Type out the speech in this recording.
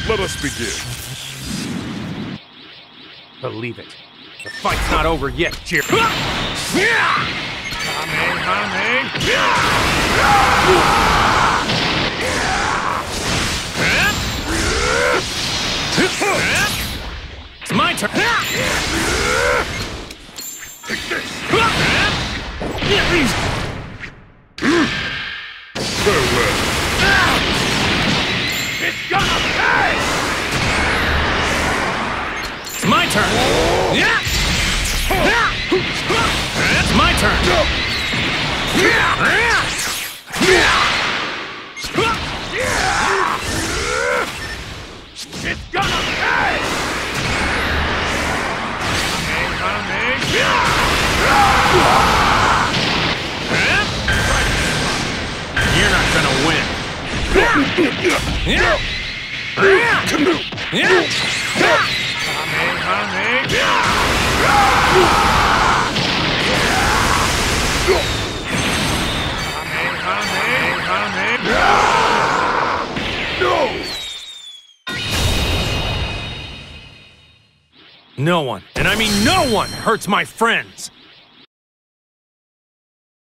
Let us begin. Believe it. The fight's not over yet, Jiren. It's my turn. Take this. Farewell. It's gonna pay! It's my turn. It's my turn. It's gonna pay! You're not gonna win. No one, and I mean no one, hurts my friends.